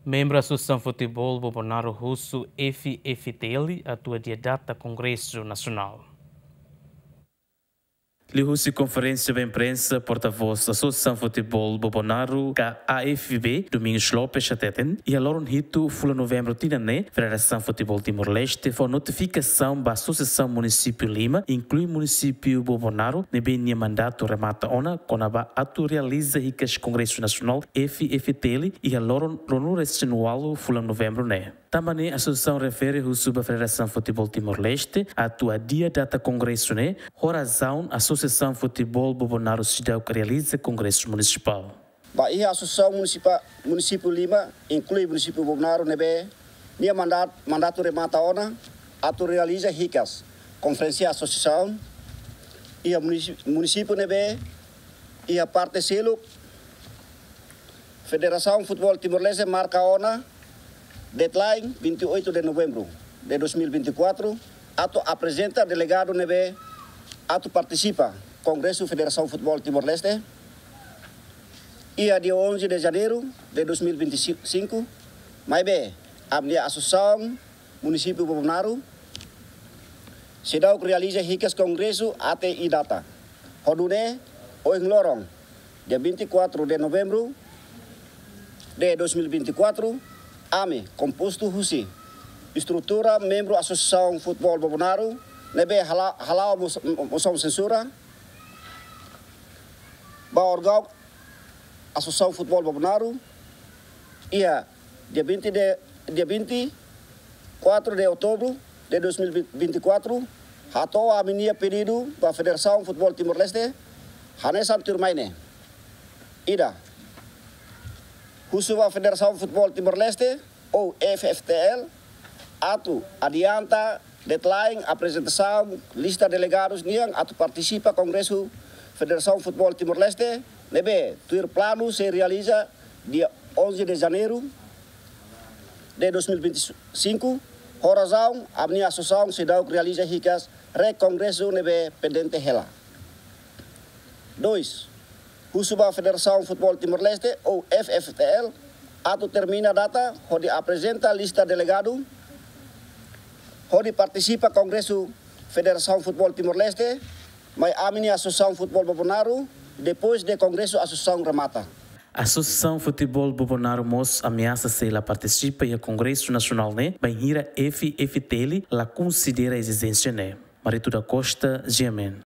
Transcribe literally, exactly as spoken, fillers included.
Membru Assosiasaun Futebol Bobonaro Husu F-F T L atu hadia data Kongresu Nasional. Li Husu conferência de imprensa porta-voz da Assosiasaun Futebol Bobonaro K A F B Domingos Lopes Chateten e a Loron Hito fula novembro tinane Federação Futebol Timor-Leste foi notificação da Associação Município Lima inclui Município Bobonaro nebe nia mandato remata ona konaba atu realiza hicas Kongresu Nasional F-F T L e a Loron Ronura Anual fula novembro ne. Também a Associação refere Husu da Federação Futebol Timor-Leste atu hadia data Kongresu ne horazão Associação Futebol Bobonaro Sidau que realiza Congresso Municipal. Bahia a Associação Municipal Município Lima inclui Município Bobonaro nebe nia mandato mandato remata ona atu realiza hicas Conferência Associação e a Município nebe e a parte selo Federação Futebol Timor-Leste marca ona deadline vinte e oito de novembro de dois mil e vinte e quatro, ato apresenta delegado nebe, ato participa Congresso Federação Futebol Timor-Leste e a dia onze de janeiro de dois mil e vinte e cinco, mais bem, a minha Associação Município Bobonaro se dá o que realiza ricas Congresso até e data. Rodune, o Lorong, dia vinte e quatro de novembro de dois mil e vinte e quatro, AME, composto Husi, estrutura Membru Assosiasaun Futebol Bobonaro, nebe halau moção censura, ba órgão Assosiasaun Futebol Bobonaro, ia dia vinte de dia vinte e quatro de outubro de dois mil e vinte e quatro, hatou a minha pedido da Federação Futebol Timor-Leste, hanesan turmaine, ida. Husu da Federação Futebol Timor-Leste, ou F F T L, atu adianta, deadline, apresentação, lista de delegados, niang, atu participa Congresso Federação Futebol Timor-Leste, nebe, tuir plano se realiza dia onze de janeiro de dois mil e vinte e cinco, horazão, a minha associação se dá o que realiza ricas, re-congresso nebe pendente hela. dois. Husu da Federação Futebol Timor-Leste, ou F F T L, atu termina a data, onde apresenta a lista de delegado, onde participa Congresso Federação Futebol Timor-Leste, mas a minha Associação Futebol Bobonaro, depois de Congresso Associação remata. A Associação Futebol Bobonaro Mos ameaça se ela participa em Congresso Nacional né, bem hira F F T L, ela considera a existência né. Marito da Costa, G M N.